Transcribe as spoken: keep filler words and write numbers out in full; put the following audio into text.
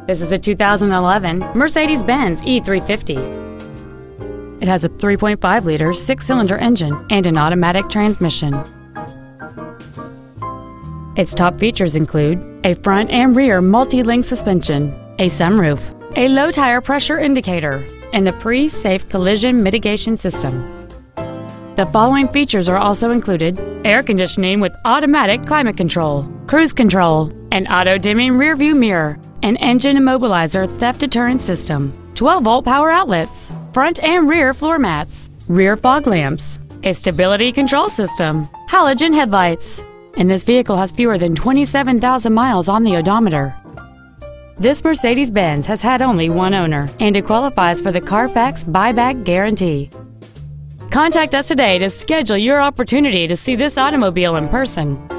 This is a two thousand eleven Mercedes-Benz E three fifty. It has a three point five liter six-cylinder engine and an automatic transmission. Its top features include a front and rear multi-link suspension, a sunroof, a low tire pressure indicator, and the pre-safe collision mitigation system. The following features are also included: air conditioning with automatic climate control, cruise control, an auto-dimming rearview mirror, an engine immobilizer theft deterrent system, twelve volt power outlets, front and rear floor mats, rear fog lamps, a stability control system, halogen headlights, and this vehicle has fewer than twenty-seven thousand miles on the odometer. This Mercedes-Benz has had only one owner, and it qualifies for the Carfax buyback guarantee. Contact us today to schedule your opportunity to see this automobile in person.